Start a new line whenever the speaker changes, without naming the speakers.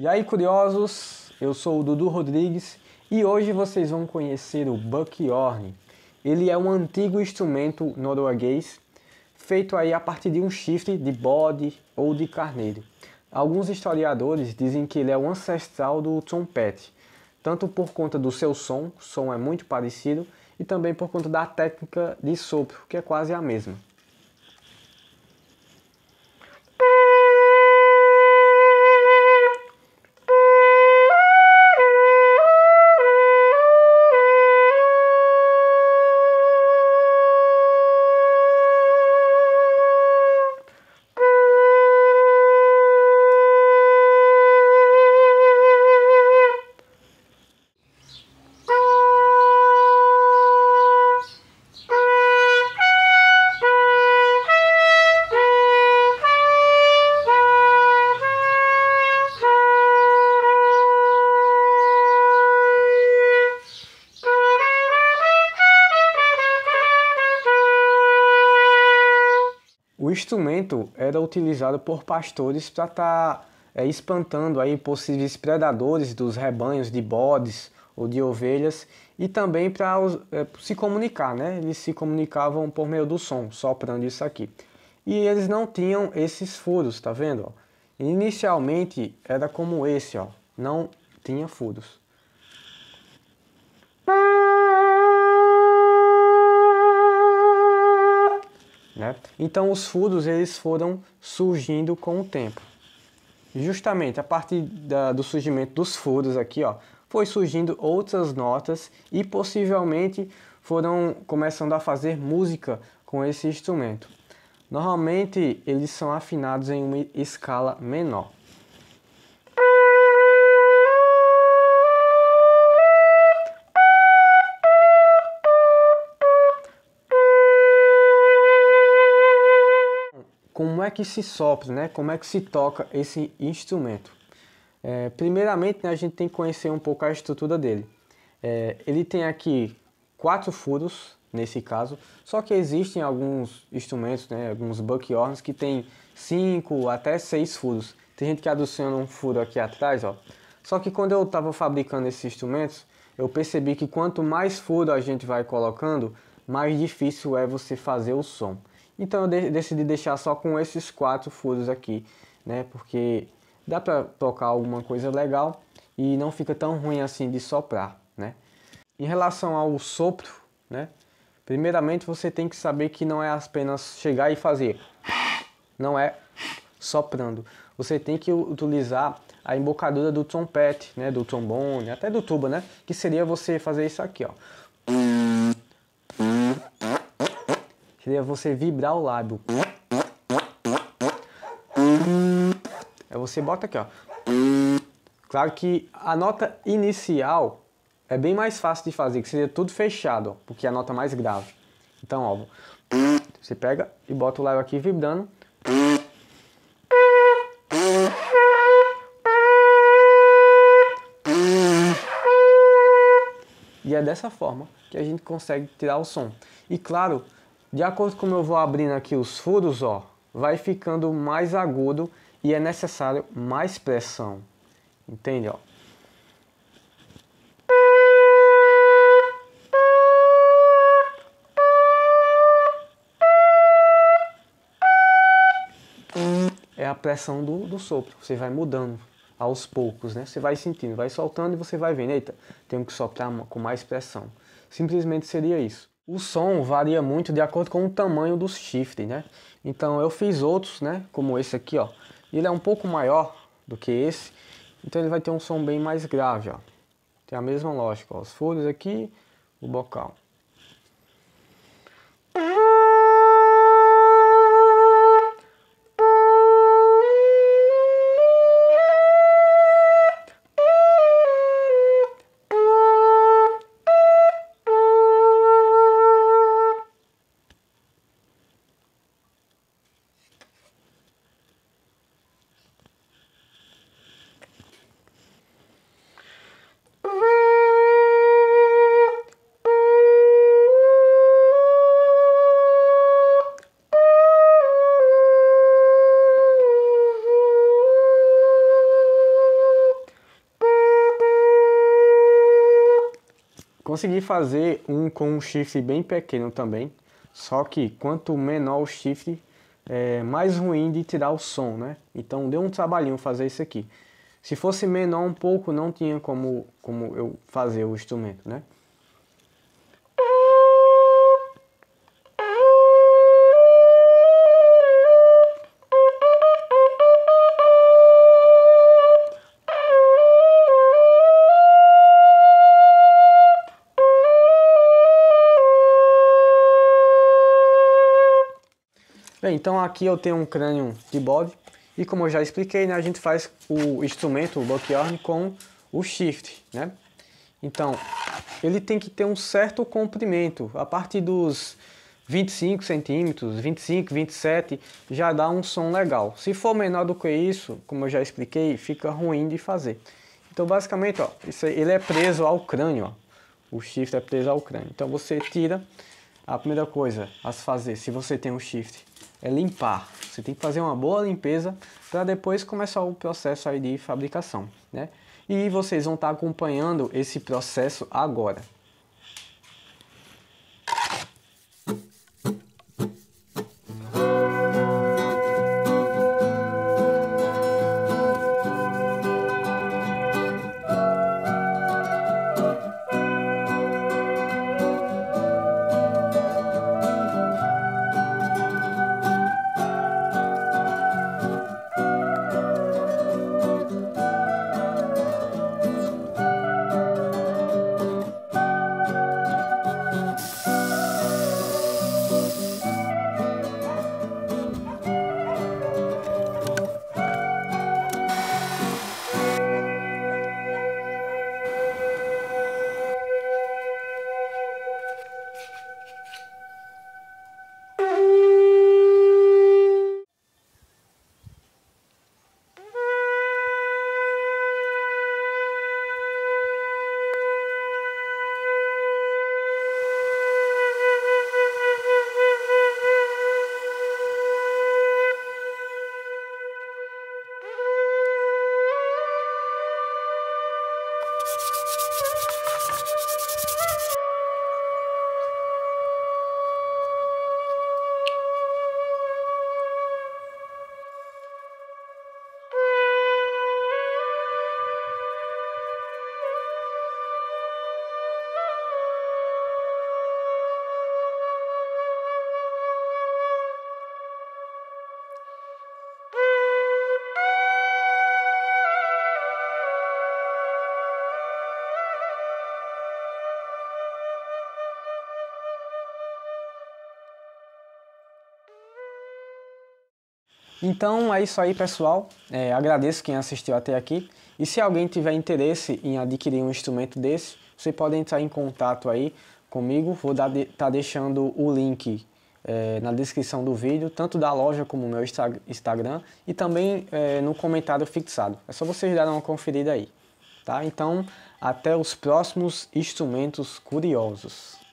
aí, curiosos, eu sou o Dudu Rodrigues e hoje vocês vão conhecer o buckhorn. Ele é um antigo instrumento norueguês feito aí a partir de um chifre de bode ou de carneiro. Alguns historiadores dizem que ele é o ancestral do trompete, tanto por conta do seu som, o som é muito parecido, e também por conta da técnica de sopro, que é quase a mesma. O instrumento era utilizado por pastores para estar espantando aí possíveis predadores dos rebanhos de bodes ou de ovelhas e também para se comunicar, né? Eles se comunicavam por meio do som, soprando isso aqui. E eles não tinham esses furos, tá vendo? Ó? Inicialmente era como esse, ó, não tinha furos. Né? Então os furos eles foram surgindo com o tempo. Justamente a partir do surgimento dos furos aqui, ó, foi surgindo outras notas e possivelmente foram começando a fazer música com esse instrumento. Normalmente eles são afinados em uma escala menor. Como é que se sopra, né? Como é que se toca esse instrumento? Primeiramente, né, a gente tem que conhecer um pouco a estrutura dele. Ele tem aqui 4 furos, nesse caso, só que existem alguns instrumentos, né, alguns buckhorns que tem 5 até 6 furos. Tem gente que adiciona um furo aqui atrás, ó. Só que quando eu estava fabricando esses instrumentos, eu percebi que quanto mais furo a gente vai colocando, mais difícil é você fazer o som. Então eu decidi deixar só com esses 4 furos aqui, né? Porque dá para tocar alguma coisa legal e não fica tão ruim assim de soprar, né? Em relação ao sopro, né? Primeiramente você tem que saber que não é apenas chegar e fazer, não é soprando. Você tem que utilizar a embocadura do trompete, né? Do trombone, até do tuba, né? Que seria você fazer isso aqui, ó. Seria você vibrar o lábio. Você bota aqui, ó. Claro que a nota inicial é bem mais fácil de fazer, que seria tudo fechado, ó, porque é a nota mais grave. Então, ó, você pega e bota o lábio aqui vibrando. E é dessa forma que a gente consegue tirar o som. E claro, de acordo com como eu vou abrindo aqui os furos, ó, vai ficando mais agudo e é necessário mais pressão. Entende, ó? É a pressão do sopro. Você vai mudando aos poucos, né? Você vai sentindo, vai soltando e você vai vendo. Eita, tenho que soprar com mais pressão. Simplesmente seria isso. O som varia muito de acordo com o tamanho dos chifres, né? Então eu fiz outros, né? Como esse aqui, ó. Ele é um pouco maior do que esse. Então ele vai ter um som bem mais grave, ó. Tem a mesma lógica, ó. Os furos aqui, o bocal. consegui fazer um com um chifre bem pequeno também, só que quanto menor o chifre, mais ruim de tirar o som, né? Então deu um trabalhinho fazer isso aqui. Se fosse menor um pouco, não tinha como eu fazer o instrumento, né? Bem, então aqui eu tenho um crânio de bode e como eu já expliquei, né, a gente faz o instrumento, o buckhorn, com o shift, né? Então, ele tem que ter um certo comprimento, a partir dos 25 centímetros, 25, 27, já dá um som legal. Se for menor do que isso, como eu já expliquei, fica ruim de fazer. Então, basicamente, ó, ele é preso ao crânio, ó. O shift é preso ao crânio. Então, você tira, a primeira coisa a se fazer, se você tem um shift, é limpar. Você tem que fazer uma boa limpeza para depois começar o processo aí de fabricação, né? E vocês vão estar acompanhando esse processo agora. Então é isso aí, pessoal. Agradeço quem assistiu até aqui. E se alguém tiver interesse em adquirir um instrumento desse, você pode entrar em contato aí comigo. Vou estar deixando o link na descrição do vídeo, tanto da loja como o meu Instagram e também no comentário fixado. É só vocês darem uma conferida aí, tá? Então, até os próximos instrumentos curiosos.